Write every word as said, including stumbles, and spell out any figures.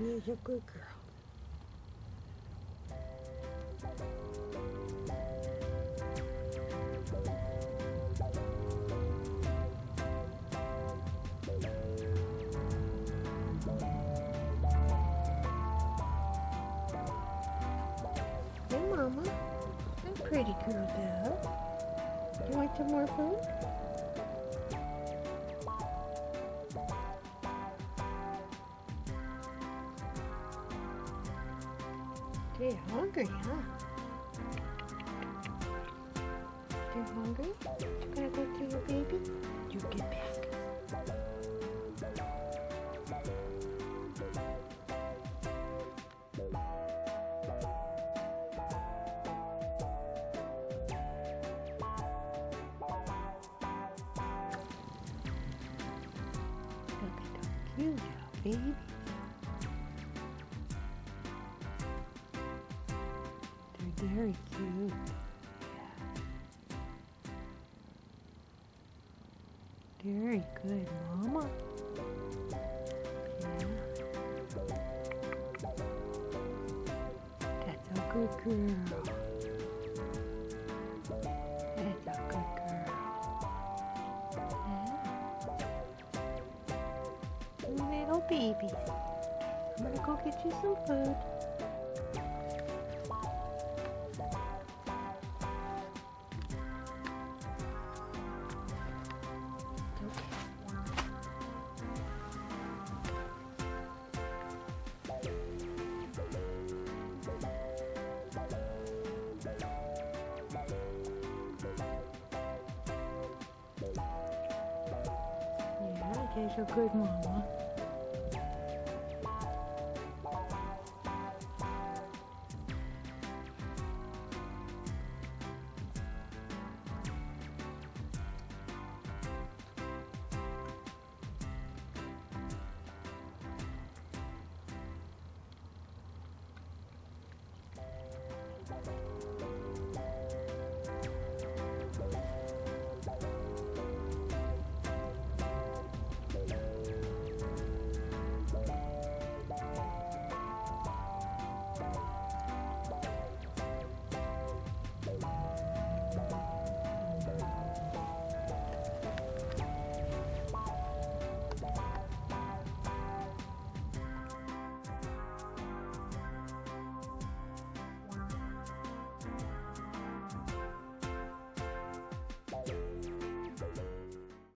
Baby is a good girl. Hey, Mama. I'm a pretty girl, though. You want some more food? You're hungry, huh? You're hungry? You gotta go to your baby? You get back. Look at how cute now, baby. They're very cute. Yeah. Very good, Mama. Yeah. That's a good girl. That's a good girl. Yeah. Little baby. I'm gonna go get you some food. Yeah, she's a good mama.